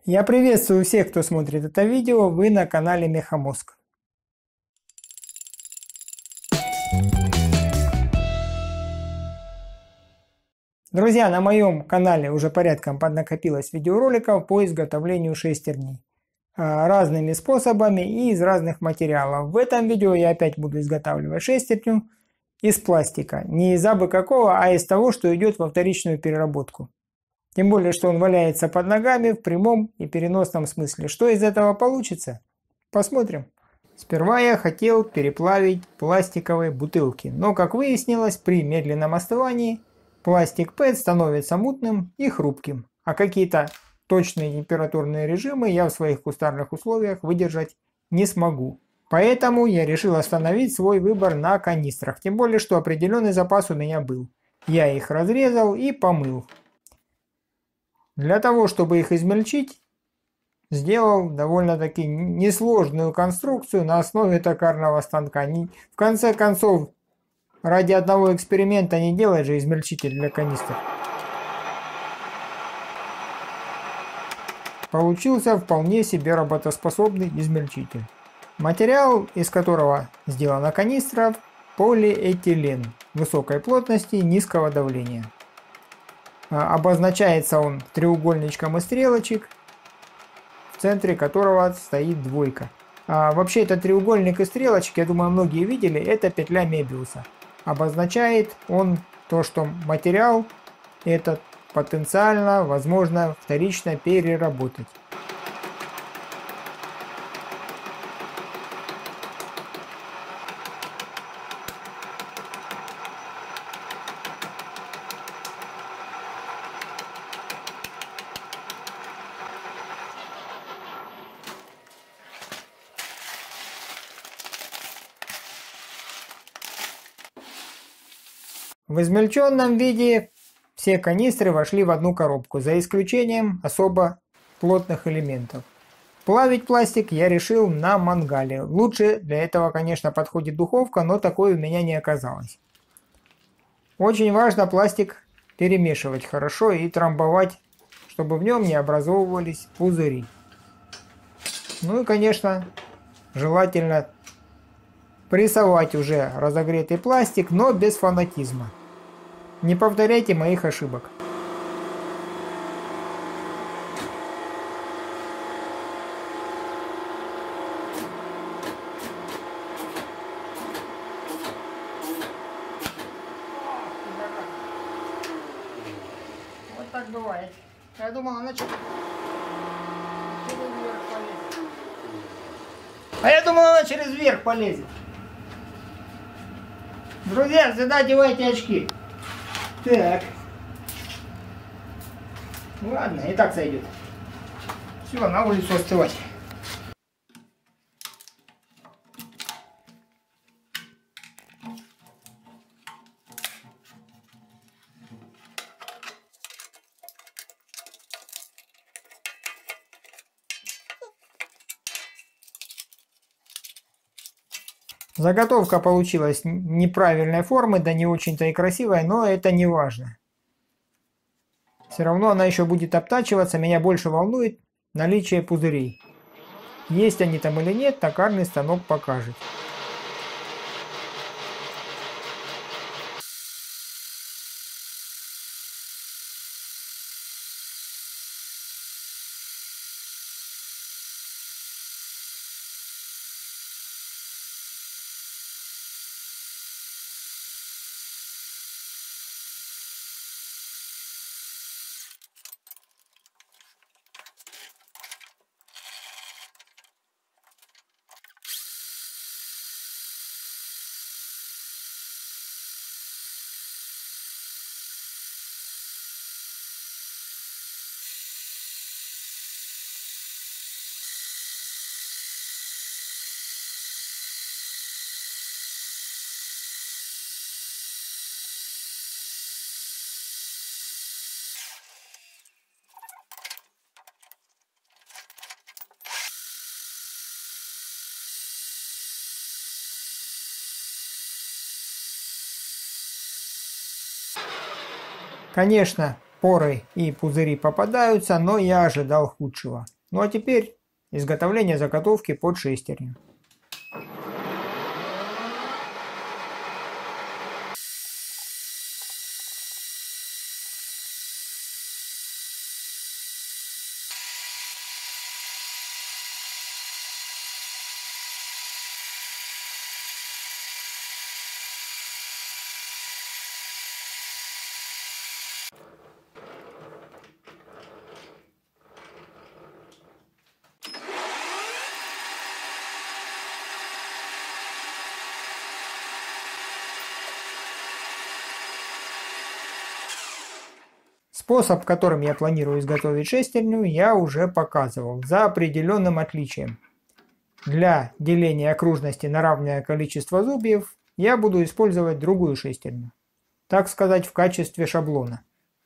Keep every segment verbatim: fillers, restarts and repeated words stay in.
Я приветствую всех, кто смотрит это видео, вы на канале Мехамозг. Друзья, на моем канале уже порядком поднакопилось видеороликов по изготовлению шестерней разными способами и из разных материалов. В этом видео я опять буду изготавливать шестерню из пластика. Не из абы какого, а из того, что идет во вторичную переработку. Тем более, что он валяется под ногами в прямом и переносном смысле. Что из этого получится? Посмотрим. Сперва я хотел переплавить пластиковые бутылки, но, как выяснилось, при медленном остывании пластик пэт становится мутным и хрупким, а какие-то точные температурные режимы я в своих кустарных условиях выдержать не смогу. Поэтому я решил остановить свой выбор на канистрах, тем более, что определенный запас у меня был. Я их разрезал и помыл. Для того, чтобы их измельчить, сделал довольно-таки несложную конструкцию на основе токарного станка. В конце концов, ради одного эксперимента не делать же измельчитель для канистр. Получился вполне себе работоспособный измельчитель. Материал, из которого сделана канистра, полиэтилен высокой плотности, низкого давления. Обозначается он треугольничком из стрелочек, в центре которого стоит двойка. А вообще этот треугольник и стрелочки, я думаю, многие видели, это петля Мебиуса. Обозначает он то, что материал этот потенциально возможно вторично переработать. В измельченном виде все канистры вошли в одну коробку, за исключением особо плотных элементов. Плавить пластик я решил на мангале. Лучше для этого, конечно, подходит духовка, но такой у меня не оказалось. Очень важно пластик перемешивать хорошо и трамбовать, чтобы в нем не образовывались пузыри. Ну и, конечно, желательно прессовать уже разогретый пластик, но без фанатизма. Не повторяйте моих ошибок. Вот так бывает. Я думал, она через верх полезет. А я думал, она через верх полезет. Друзья, сюда одевайте очки. Так. Ладно, и так сойдет. Все, на улицу остывать. Заготовка получилась неправильной формы, да не очень-то и красивая, но это не важно. Все равно она еще будет обтачиваться, меня больше волнует наличие пузырей. Есть они там или нет, токарный станок покажет. Конечно, поры и пузыри попадаются, но я ожидал худшего. Ну а теперь изготовление заготовки под шестерню. Способ, которым я планирую изготовить шестерню, я уже показывал, за определенным отличием. Для деления окружности на равное количество зубьев я буду использовать другую шестерню, так сказать, в качестве шаблона.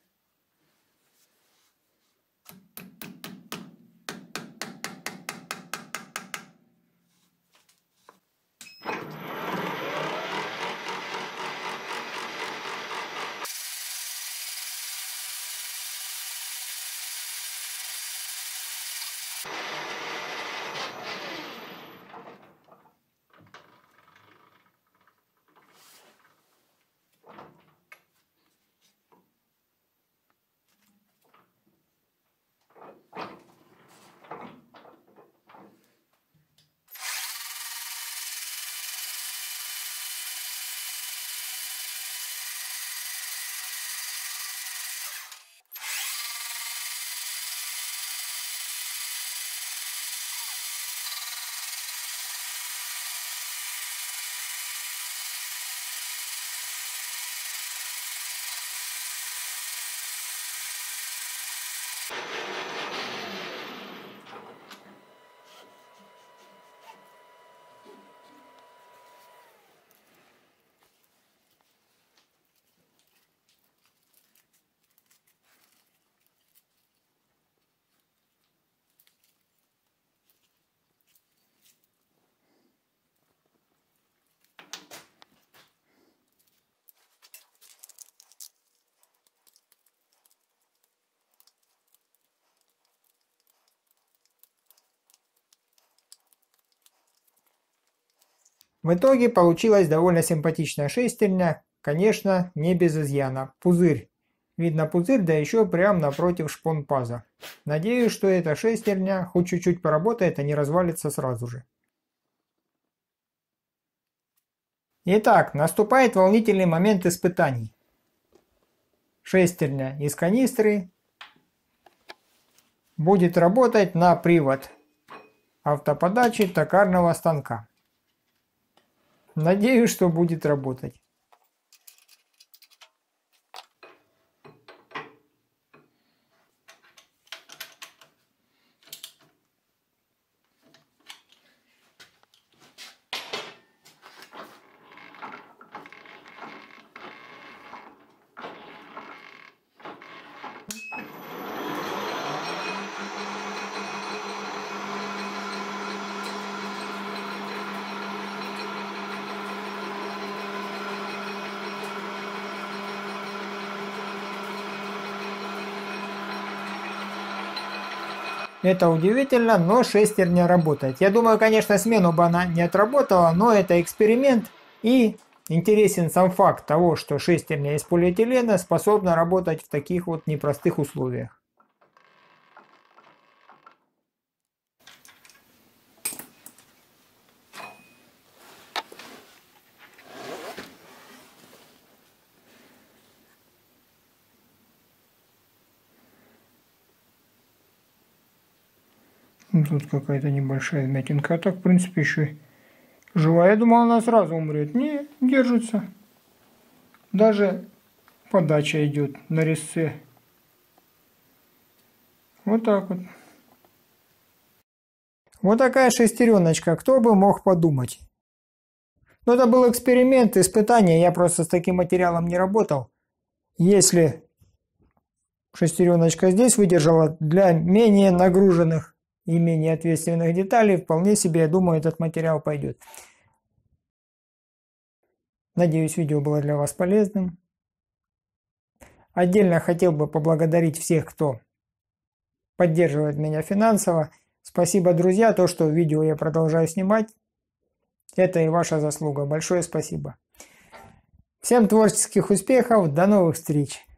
В итоге получилась довольно симпатичная шестерня, конечно, не без изъяна. Пузырь. Видно пузырь, да еще прямо напротив шпон-паза. Надеюсь, что эта шестерня хоть чуть-чуть поработает, а не развалится сразу же. Итак, наступает волнительный момент испытаний. Шестерня из канистры будет работать на привод автоподачи токарного станка. Надеюсь, что будет работать. Это удивительно, но шестерня работает. Я думаю, конечно, смену бы она не отработала, но это эксперимент. И интересен сам факт того, что шестерня из полиэтилена способна работать в таких вот непростых условиях. Тут какая-то небольшая вмятинка, а так, в принципе, еще и живая. Я думал, она сразу умрет. Не, держится. Даже подача идет на резце. Вот так вот. Вот такая шестереночка. Кто бы мог подумать. Но это был эксперимент, испытание. Я просто с таким материалом не работал. Если шестереночка здесь выдержала, для менее нагруженных и менее ответственных деталей, вполне себе, я думаю, этот материал пойдет. Надеюсь, видео было для вас полезным. Отдельно хотел бы поблагодарить всех, кто поддерживает меня финансово. Спасибо, друзья, то, что видео я продолжаю снимать, это и ваша заслуга. Большое спасибо. Всем творческих успехов, до новых встреч!